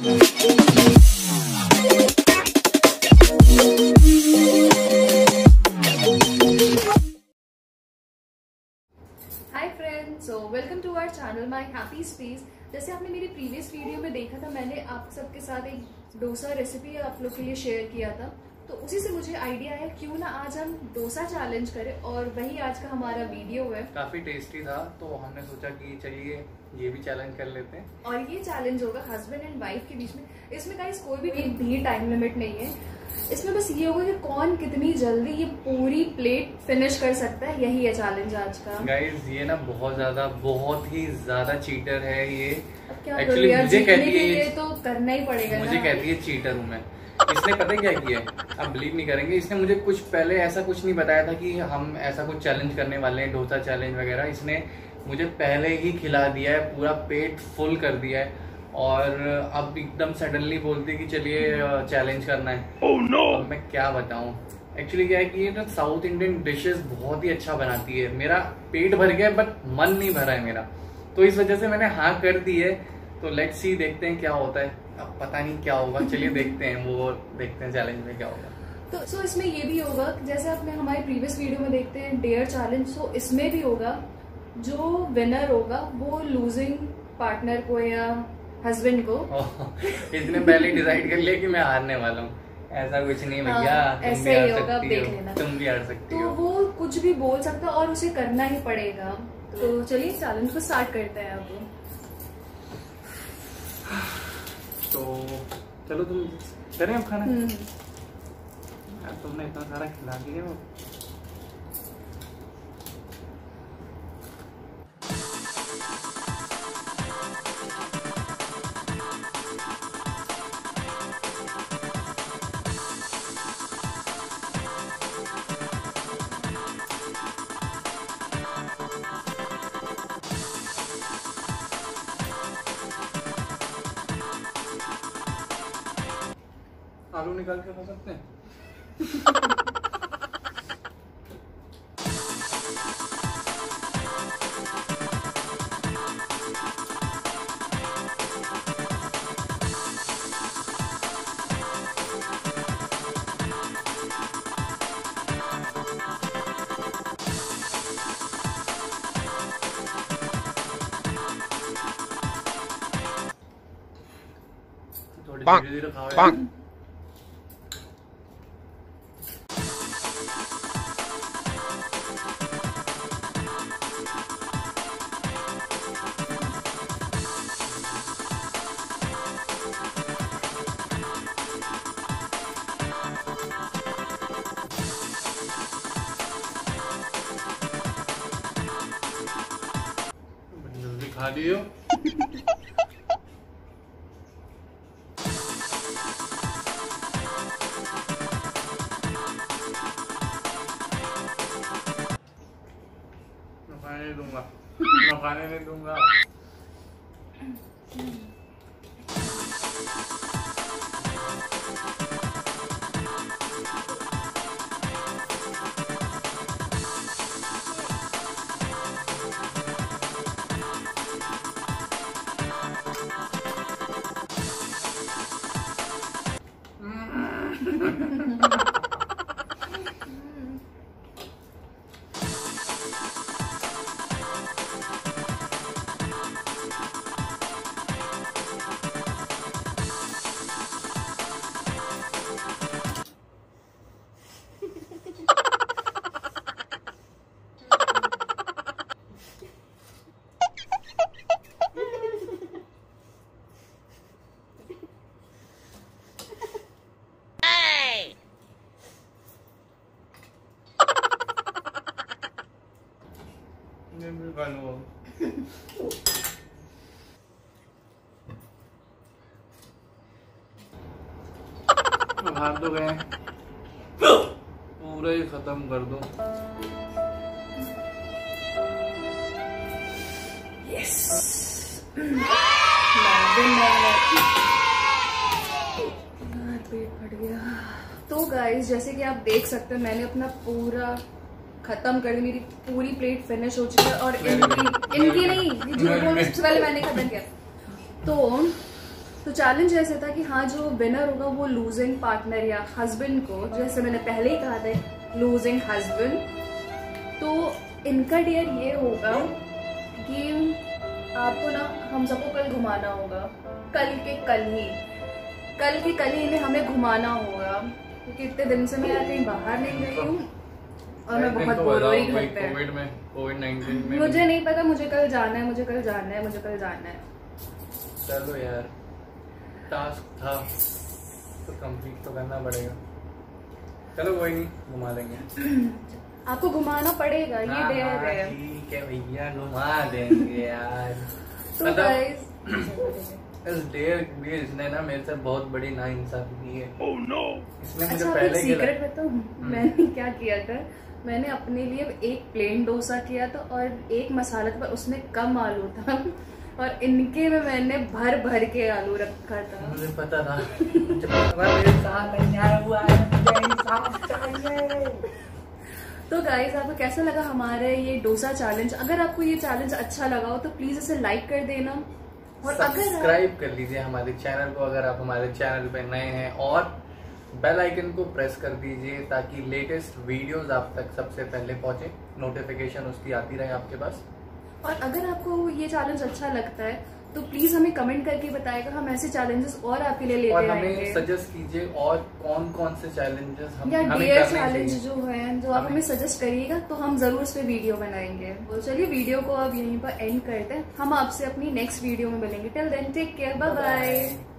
Hi friends, so welcome to our channel my happy space. जैसे आपने मेरी previous video में देखा था, मैंने आप सबके साथ एक डोसा रेसिपी आप लोग के लिए शेयर किया था। तो उसी से मुझे आइडिया है क्यों ना आज हम डोसा चैलेंज करें, और वही आज का हमारा वीडियो है। काफी टेस्टी था, तो हमने सोचा कि चलिए ये भी चैलेंज कर लेते हैं। और ये चैलेंज होगा हस्बैंड एंड वाइफ के बीच में। इसमें गाइस कोई भी टाइम लिमिट नहीं है। इसमें बस ये होगा कि कौन कितनी जल्दी ये पूरी प्लेट फिनिश कर सकता है, यही है चैलेंज आज का। गाइस ये ना बहुत ही ज्यादा चीटर है ये। अब क्या एक्चुअली मुझे कहती है ये तो करना ही पड़ेगा। मुझे कहती है चीटर हूँ मैं। इसने पता क्या किया है, आप बिलीव नहीं करेंगे। इसने मुझे कुछ पहले ऐसा कुछ नहीं बताया था कि हम ऐसा कुछ चैलेंज करने वाले हैं, डोसा चैलेंज वगैरह। इसने मुझे पहले ही खिला दिया है, पूरा पेट फुल कर दिया है, और अब एकदम सडनली बोलती है कि चलिए चैलेंज करना है। oh, no! अब मैं क्या बताऊं। एक्चुअली क्या है कि ये ना साउथ इंडियन डिशेस बहुत ही अच्छा बनाती है। मेरा पेट भर गया बट मन नहीं भरा है मेरा, तो इस वजह से मैंने हाँ कर दी है। तो लेट्स सी, देखते हैं क्या होता है। अब पता नहीं क्या होगा, चलिए देखते हैं, वो देखते हैं चैलेंज में क्या होगा। तो इसमें ये भी होगा, जैसे आपने हमारे प्रीवियस वीडियो में देखते हैं डेयर चैलेंज, सो इसमें भी होगा जो विनर होगा वो लूजिंग पार्टनर को या हस्बैंड को इसने पहले डिसाइड कर लिया कि मैं हारने वाला हूँ। ऐसा कुछ नहीं भैया, ऐसा ही होगा, देख लेना। तुम भी हार सकती हो। तो वो कुछ भी बोल सकता है और उसे करना ही पड़ेगा। तो चलिए चैलेंज को स्टार्ट करते हैं अब। तो चलो तुम करें अब खाना। यार तुमने इतना सारा खिला दिया। आलू निकाल के खा सकते हैं। थोड़ी धीरे-धीरे खाओ यार। जल्दी खा लियो। मैं खाने नहीं दूंगा। हाथ तो गए, पूरा ही खत्म कर दो। यस, पेट फट गया। तो गाइस जैसे कि आप देख सकते हैं, मैंने अपना पूरा खत्म कर दी। मेरी पूरी प्लेट फिनिश हो चुकी है, और इनकी नहीं, सबसे पहले मैंने खत्म किया। तो तो चैलेंज ऐसे था कि हाँ, जो विनर होगा वो लूजिंग पार्टनर या हस्बैंड को, जैसे मैंने पहले ही कहा था, लूजिंग हस्बैंड, तो इनका डेयर ये होगा कि आपको ना हम सबको कल घुमाना होगा, कल के कल ही इन्हें हमें घुमाना होगा, क्योंकि इतने दिन से मैं कहीं बाहर नहीं गई हूँ और मैं बहुत बोर हो रही घर पे। कोविड-19 में मुझे नहीं पता, मुझे कल जाना है। चलो यार, टास्क था तो कंप्लीट तो करना पड़ेगा। चलो कोई नहीं, घुमा देंगे। आपको घुमाना पड़ेगा, ये डेयर है। ठीक है भैया, घुमा देंगे यार। तो गाइस, इस डेयर भी इसने ना मेरे से बहुत बड़ी नाइंसाफी की है। Oh no! इसने मुझे अच्छा, पहले सीक्रेट बताऊं मैंने क्या किया था? मैंने अपने लिए एक प्लेन डोसा किया था और एक मसाला था, उसमें कम आलू था और इनके में मैंने भर भर के आलू रखा था। मुझे पता था मेरे साथ अन्याय हुआ है, मुझे इंसाफ चाहिए। तो गाइस, आपको कैसा लगा हमारे ये डोसा चैलेंज? अगर आपको ये चैलेंज अच्छा लगा हो तो प्लीज इसे लाइक कर देना और सब्सक्राइब कर लीजिए हमारे चैनल को अगर आप हमारे चैनल पे नए हैं, और बेल आइकन को प्रेस कर दीजिए ताकि लेटेस्ट वीडियोस आप तक सबसे पहले पहुंचे, नोटिफिकेशन उसकी आती रहे आपके पास। और अगर आपको ये चैलेंज अच्छा लगता है तो प्लीज हमें कमेंट करके बताएगा, हम ऐसे चैलेंजेस और आपके लिए लेते और आएंगे। हमें सजेस्ट कीजिए और कौन कौन से चैलेंजेस या डेयर चैलेंज जो है, जो आप हमें सजेस्ट करिएगा तो हम जरूर इस पे वीडियो बनाएंगे। तो चलिए वीडियो को अब यहीं पर एंड करते हैं, हम आपसे अपनी नेक्स्ट वीडियो में मिलेंगे। Till then take care, bye bye.